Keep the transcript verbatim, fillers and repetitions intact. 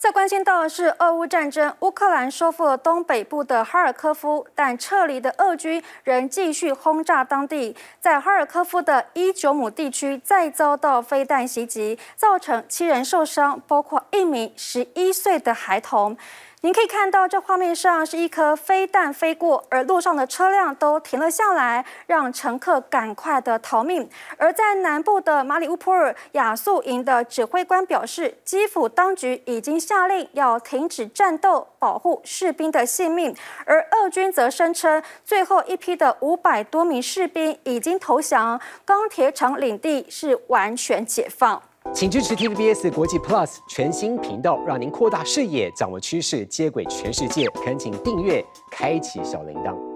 再关心到的是俄乌战争，乌克兰收复了东北部的哈尔科夫，但撤离的俄军仍继续轰炸当地。在哈尔科夫的伊久姆地区再遭到飞弹袭击，造成七人受伤，包括一名十一岁的孩童。您可以看到，这画面上是一颗飞弹飞过，而路上的车辆都停了下来，让乘客赶快的逃命。而在南部的马里乌波尔亚速营的指挥官表示，基辅当局已经下令要停止战斗，保护士兵的性命。而俄军则声称，最后一批的五百多名士兵已经投降，钢铁厂领地是完全解放。 请支持 T V B S 国际 Plus 全新频道，让您扩大视野，掌握趋势，接轨全世界。恳请订阅，开启小铃铛。